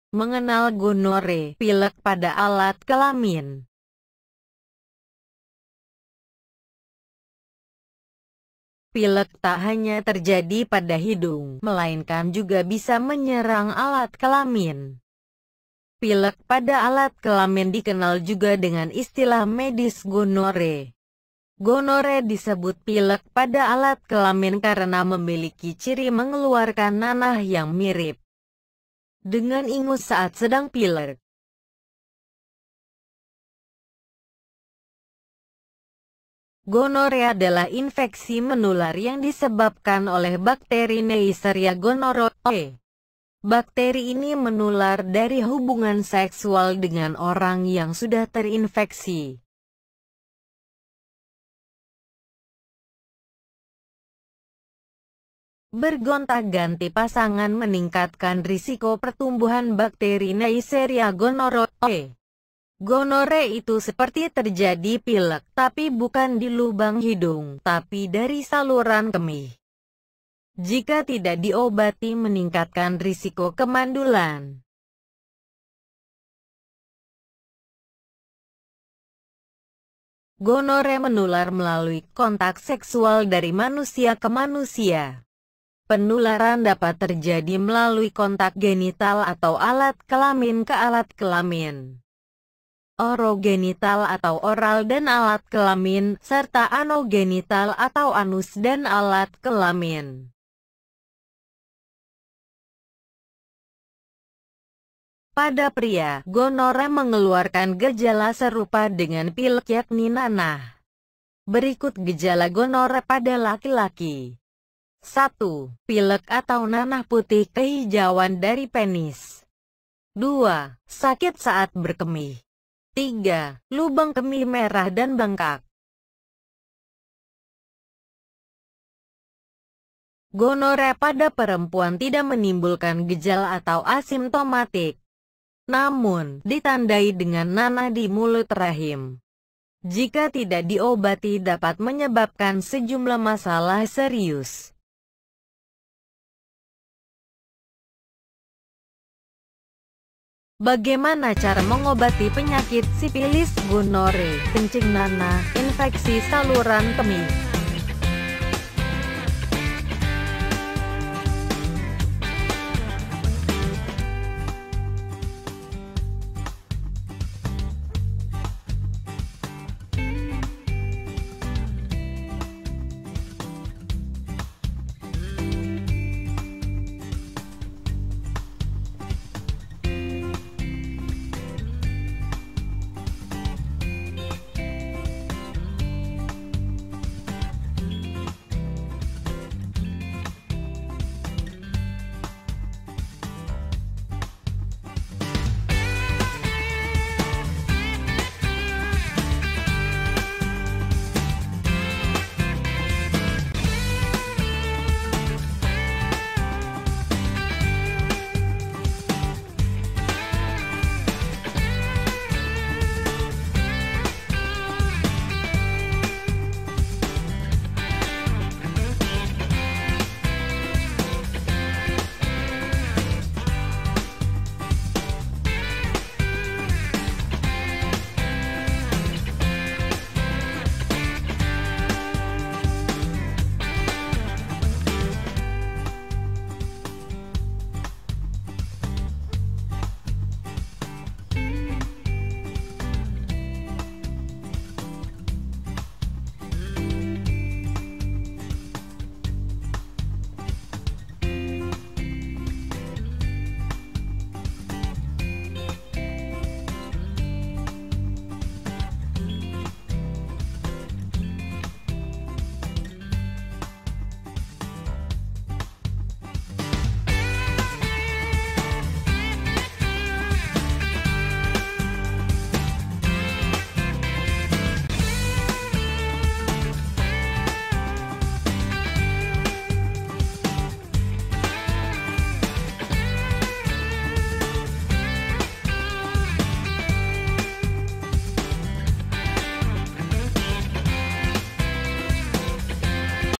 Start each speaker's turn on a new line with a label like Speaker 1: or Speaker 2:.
Speaker 1: Mengenal gonore, pilek pada alat kelamin. Pilek tak hanya terjadi pada hidung, melainkan juga bisa menyerang alat kelamin. Pilek pada alat kelamin dikenal juga dengan istilah medis gonore. Gonore disebut pilek pada alat kelamin karena memiliki ciri mengeluarkan nanah yang mirip dengan ingus saat sedang pilek. Gonore adalah infeksi menular yang disebabkan oleh bakteri Neisseria gonorrhoeae. Bakteri ini menular dari hubungan seksual dengan orang yang sudah terinfeksi. Bergonta-ganti pasangan meningkatkan risiko pertumbuhan bakteri Neisseria gonorrhoeae. Gonore itu seperti terjadi pilek, tapi bukan di lubang hidung, tapi dari saluran kemih. Jika tidak diobati meningkatkan risiko kemandulan. Gonore menular melalui kontak seksual dari manusia ke manusia. Penularan dapat terjadi melalui kontak genital atau alat kelamin ke alat kelamin, orogenital atau oral dan alat kelamin, serta anogenital atau anus dan alat kelamin. Pada pria, gonore mengeluarkan gejala serupa dengan pilek yakni nanah. Berikut gejala gonore pada laki-laki. 1. Pilek atau nanah putih kehijauan dari penis. 2. Sakit saat berkemih. 3. Lubang kemih merah dan bengkak. Gonore pada perempuan tidak menimbulkan gejala atau asimptomatik, namun ditandai dengan nanah di mulut rahim. Jika tidak diobati dapat menyebabkan sejumlah masalah serius. Bagaimana cara mengobati penyakit sifilis, gonore, kencing nanah, infeksi saluran kemih?